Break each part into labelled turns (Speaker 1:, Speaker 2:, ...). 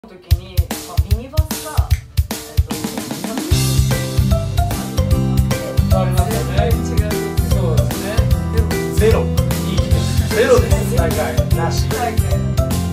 Speaker 1: 時に、ミニバスが、
Speaker 2: ありますよね。
Speaker 1: 違う。
Speaker 2: そうですね。ゼロ。いいです。ゼロです。大会なし。
Speaker 1: 大会。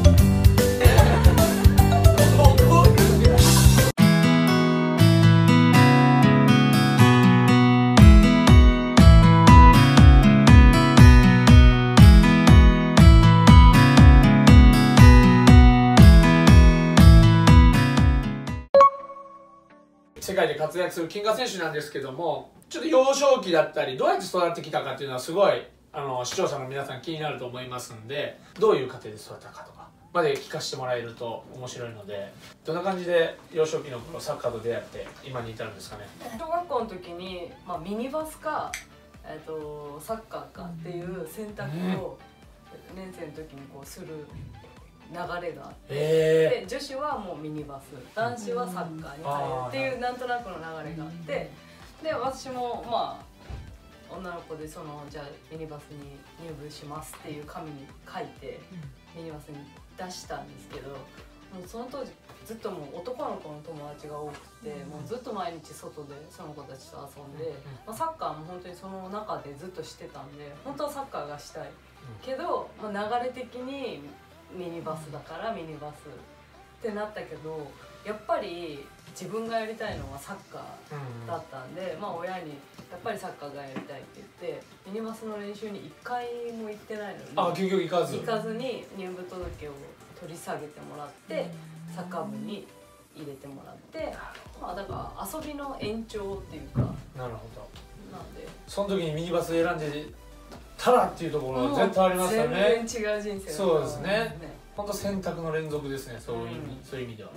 Speaker 2: 世界で活躍する金河選手なんですけども、ちょっと幼少期だったりどうやって育ってきたかっていうのはすごい視聴者の皆さん気になると思いますんで、どういう家庭で育ったかとかまで聞かせてもらえると面白いので、どんな感じで幼少期の頃サッカーと出会って今に至るんですかね。
Speaker 1: 小学校の時に、ミニバスか、サッカーかっていう選択を年生の時にこうする流れがあって、で女子はもうミニバス、男子はサッカーに入るっていうなんとなくの流れがあって、で私も女の子でじゃあミニバスに入部しますっていう紙に書いてミニバスに出したんですけど、もうその当時ずっともう男の子の友達が多くて、もうずっと毎日外でその子たちと遊んで、サッカーも本当にその中でずっとしてたんで、本当はサッカーがしたいけど、流れ的にミニバスだからミニバスってなったけど、やっぱり自分がやりたいのはサッカーだったんで、親にやっぱりサッカーがやりたいって言ってミニバスの練習に1回も行ってないのに、
Speaker 2: 結局行かず
Speaker 1: に入部届を取り下げてもらって、サッカー部に入れてもらって、だから遊びの延長っていうか。
Speaker 2: なるほど。
Speaker 1: なんで
Speaker 2: その時にミニバス選んでたらっていうところは絶対ありますよね。
Speaker 1: 全然違う人生だ。
Speaker 2: そうですね。本当選択の連続ですね。そういう意味では。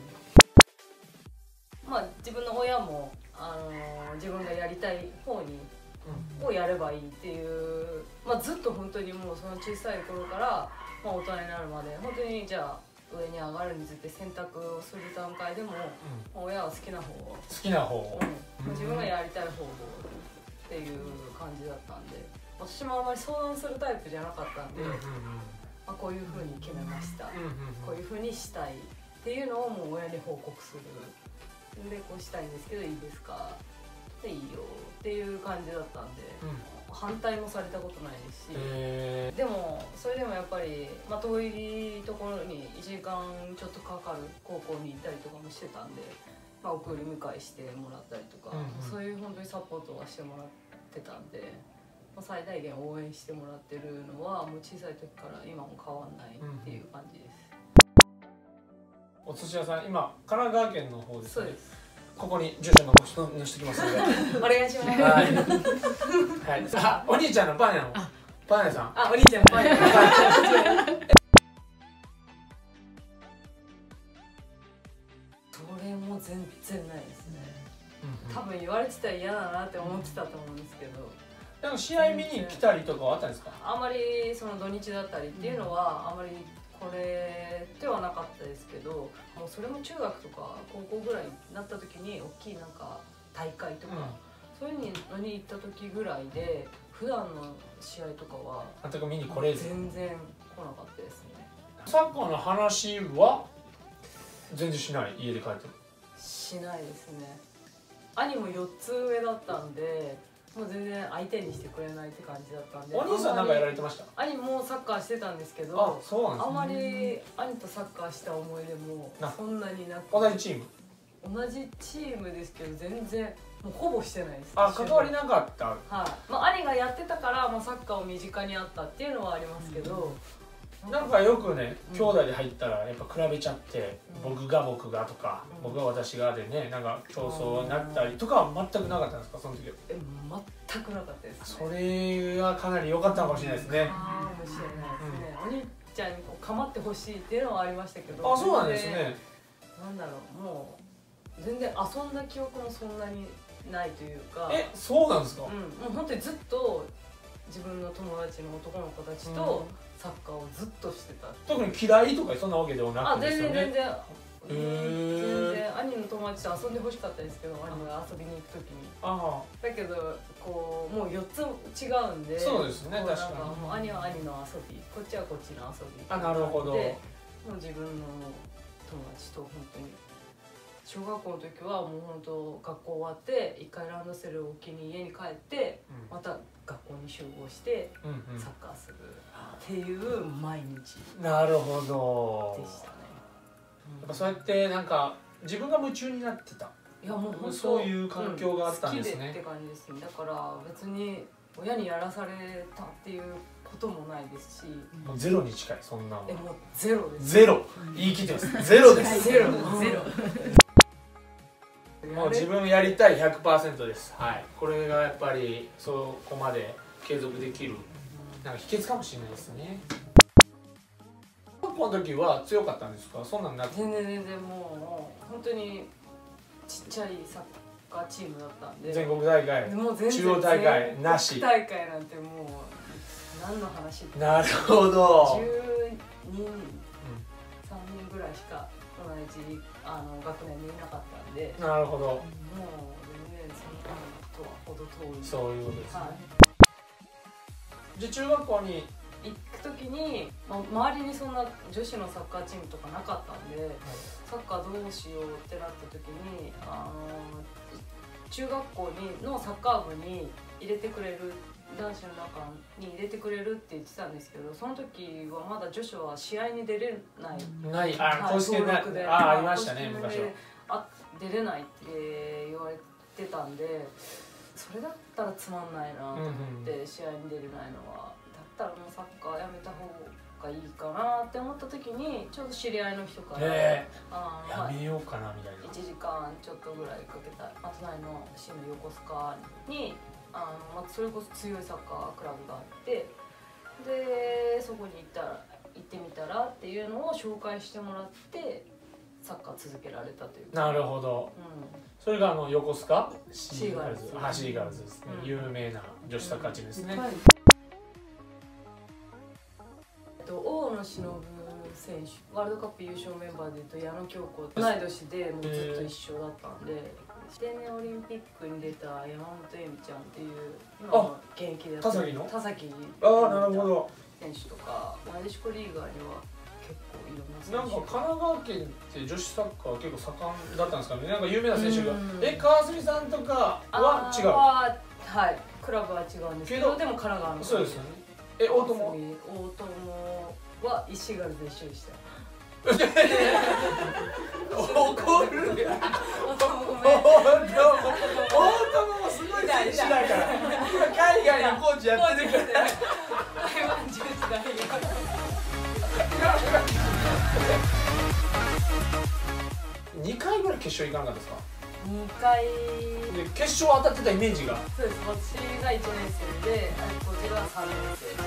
Speaker 1: 自分の親も自分がやりたい方にをやればいいっていう、ずっと本当にもうその小さい頃から、大人になるまで本当にじゃあ上に上がるについて選択をする段階でも、親は好きな方を自分がやりたい方っていう感じだったんで、私もあまり相談するタイプじゃなかったんで、こういうふうに決めました、こういうふうにしたいっていうのをもう親に報告する。でこうしたいんですけどいいですかでいいよっていう感じだったんで、反対もされたことないですし、でもそれでもやっぱり、遠いところに1時間ちょっとかかる高校に行ったりとかもしてたんで、送り迎えしてもらったりとか、そういう本当にサポートはしてもらってたんで、最大限応援してもらってるのはもう小さい時から今も変わんないっていう感じです。
Speaker 2: お寿司屋さん、今神奈川県の方ですね。
Speaker 1: そうです。
Speaker 2: ここに住所載せてきますので
Speaker 1: お願いします。
Speaker 2: はい。さあ、お兄ちゃんのパン屋さん。
Speaker 1: お兄ちゃんのパン屋。それも全然ないですね。多分言われてたら嫌だなって思ってたと思うんですけど。
Speaker 2: でも試合見に来たりとかはあったんですか？
Speaker 1: あまりその土日だったりっていうのはあまりこれではなかったですけど、もうそれも中学とか高校ぐらいになった時に大きいなんか大会とか、そういうのに行った時ぐらいで、普段の試合とかは
Speaker 2: 全く見に来れず、
Speaker 1: 全然来なかったですね。
Speaker 2: サッカーの話は全然しない？家で帰って
Speaker 1: しないですね。兄も4つ上だったんで、もう全然相手にしてくれないって感じだったんで。
Speaker 2: お兄さんなんかやられてました？
Speaker 1: 兄もサッカーしてたんですけど、あまり兄とサッカーした思い出もそんなになくて。
Speaker 2: 同じチーム？
Speaker 1: 同じチームですけど全然もうほぼしてないです。
Speaker 2: 関わりなかった。
Speaker 1: はい。兄がやってたからサッカーを身近にあったっていうのはありますけど。
Speaker 2: なんかよくね、兄弟で入ったらやっぱ比べちゃって、僕がとか、僕が私がでね、なんか競争になったりとかは全くなかったんですか、その時は？
Speaker 1: 全くなかったです
Speaker 2: ね。それはかなり良かったかもしれないですね。
Speaker 1: かもしれないですね。お兄ちゃんに構ってほしいっていうのはありましたけど。
Speaker 2: そうなんですね。
Speaker 1: なんだろう、もう全然遊んだ記憶もそんなにないというか。
Speaker 2: そうなんですか？
Speaker 1: もう本当にずっと自分の友達の男の子たちとサッカーをずっとしてた。
Speaker 2: 特に嫌いとかそんなわけではなくてですよね。
Speaker 1: 全然兄の友達と遊んでほしかったですけど、兄が遊びに行く時に。だけどこうもう4つ違うんで。
Speaker 2: そうですね、確かに。
Speaker 1: 兄は兄の遊び、こっちはこっちの遊び。
Speaker 2: なるほど。
Speaker 1: もう自分の友達と本当に小学校の時はもう本当学校終わって一回ランドセルを置きに家に帰って、また学校に集合してサッカーするっていう毎日
Speaker 2: なるほど
Speaker 1: でしたね。
Speaker 2: やっぱそうやってなんか自分が夢中になってた、
Speaker 1: いやもう本当
Speaker 2: そういう環境があったんですね。
Speaker 1: 好きでって感じですね。だから別に親にやらされたっていうこともないですし、
Speaker 2: もうゼロに近い。そんな
Speaker 1: もうゼロです。
Speaker 2: ゼロ、言い切ってます。ゼロです。
Speaker 1: ゼロ
Speaker 2: もう自分やりたい 100% です。はい。これがやっぱりそこまで継続できるなんか秘訣かもしれないですね。小学校の時は強かったんですか？そんなんなくて。
Speaker 1: 全然もう本当にちっちゃいサッカーチームだったんで。
Speaker 2: 全国大会、
Speaker 1: もう全然
Speaker 2: 中央大会なし。
Speaker 1: 大会なんてもう何の話？
Speaker 2: なるほど。
Speaker 1: 10人、3人ぐらいしか同じ学年にいなかったんで。
Speaker 2: なるほど。
Speaker 1: もう全然そんなとは程遠い。
Speaker 2: そういうことですね。
Speaker 1: はい、
Speaker 2: で中学校に
Speaker 1: 行く時に、周りにそんな女子のサッカーチームとかなかったんで、サッカーどうしようってなった時に中学校のサッカー部に入れてくれる、男子の中に入れてくれるって言ってたんですけど、その時はまだ女子は試合に出れない、
Speaker 2: 公式でありましたね昔は。
Speaker 1: 出れないって言われてたんで、それだったらつまんないなと思って、試合に出れないのはだったらもうサッカーやめた方がいいかなって思った時に、ちょうど知り合いの人から
Speaker 2: やめようかなみたいな。
Speaker 1: 1時間ちょっとぐらいかけた隣の市の横須賀にそれこそ強いサッカークラブがあって、でそこに行ってみたらっていうのを紹介してもらってサッカー続けられたというか。
Speaker 2: なるほど、それが横須賀
Speaker 1: シーガールズ、
Speaker 2: シーガールズですね、有名な女子サッカーチームですね。
Speaker 1: 大野忍選手、ワールドカップ優勝メンバーでいうと矢野京子、同い年でもうずっと一緒だったんで、定年オリンピックに出た山本恵美ちゃんっていう今の現役でやってる田崎選手とか、なでしこリーガーには結構いろんな選手。
Speaker 2: なんか神奈川県って女子サッカー結構盛んだったんですかね。なんか有名な選手が川澄さんとかは違う。
Speaker 1: はい、クラブは違うんですけど、でも神奈川の。
Speaker 2: そうですよね。大友
Speaker 1: は石狩で一緒でした。
Speaker 2: 怒る。大友もすごい選手だから。今海外のコーチやってるから。
Speaker 1: 台湾女子大学。
Speaker 2: 2回ぐらい決勝行かなかったですか
Speaker 1: ？2回
Speaker 2: で決勝当たってたイメージが。
Speaker 1: そうです。私が1年生で、こっちが3年生。